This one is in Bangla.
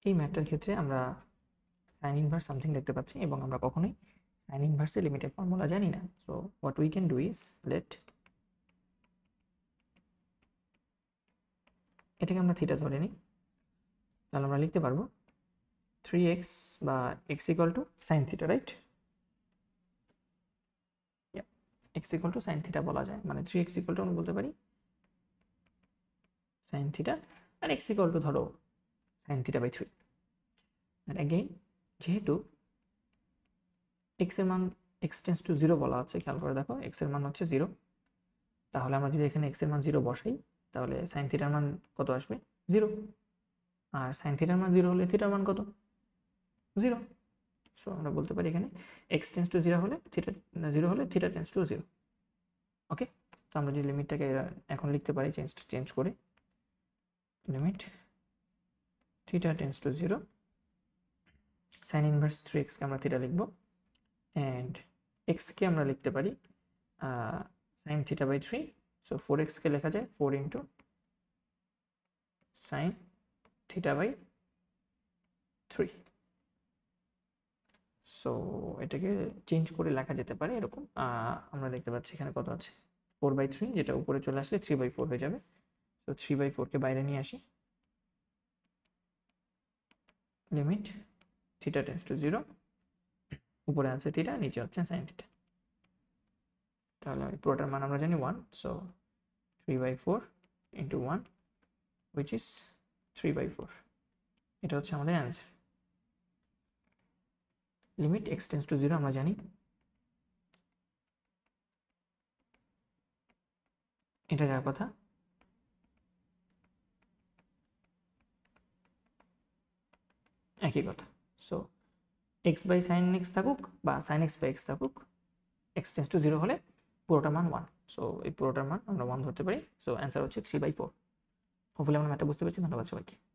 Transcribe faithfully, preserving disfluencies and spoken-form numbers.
এই ম্যাথটার ক্ষেত্রে আমরা সাইন ইনভার্স সামথিং দেখতে পাচ্ছি এবং আমরা কখনোই সাইন ইনভার্সের লিমিটের ফর্মুলা জানি না। So what we can do is let এটাকে আমরা থিটা ধরে নিই, তাহলে আমরা লিখতে পারবো থ্রি এক্স বা x equal to sine theta, right? X equal to sine theta বলা যায়, মানে থ্রি এক্স ইকুয়াল টু আমরা বলতে পারি সাইন থিটা, আর এক্স ইকুয়াল টু ধরো সাইন থিটা বাই থ্রি। আর অ্যাগেইন যেহেতু এক্স এর মান এক্স টেন্স টু জিরো বলা আছে, খেয়াল করে দেখো এক্স এর মান হচ্ছে জিরো, তাহলে আমরা যদি এখানে এক্স এর মান জিরো বসাই তাহলে সাইন থিটার মান কত আসবে? জিরো। আর সাইন থিটার মান জিরো হলে থিটার মান কত? জিরো। সো আমরা বলতে পারি এখানে এক্স টেন্স টু জিরো হলে থিটা জিরো হলে theta tends to zero. Okay, তো আমরা যে লিমিটটাকে এখন লিখতে পারি চেঞ্জ চেঞ্জ করে, limit theta tends to zero, sine inverse three এক্সকে আমরা থিটা লিখবো, অ্যান্ড এক্সকে আমরা লিখতে পারি sine theta by three. So four এক্সকে লেখা যায় four into sine theta by three. So এটাকে চেঞ্জ করে লেখা যেতে পারে এরকম, আমরা দেখতে পাচ্ছি এখানে কত আছে ফোর বাই থ্রি, যেটা উপরে চলে আসলে থ্রি বাই ফোর হয়ে যাবে। তো থ্রি বাই ফোরকে বাইরে নিয়ে আসি, limit theta tends to zero, উপরে আছে থিটা, নিচে হচ্ছে সাইন থিটা, তাহলে পুরোটার মান আমরা জানি one. So three by four into one which is three by four, এটা হচ্ছে আমাদের answer. Limit x tends to zero আমরা জানি, এটা যার কথা, একই কথা। So x by sine x থাকুক বা সাইন এক্স বাই এক্স থাকুক, এক্স টেন্স টু জিরো হলে পুরোটার মান ওয়ান। সো এই পুরোটার মান আমরা ওয়ান ধরতে পারি। সো অ্যান্সার হচ্ছে থ্রি বাই ফোর। হোপফুলি আমরা ম্যাথটা বুঝতে পেরেছি। ধন্যবাদ সবাইকে।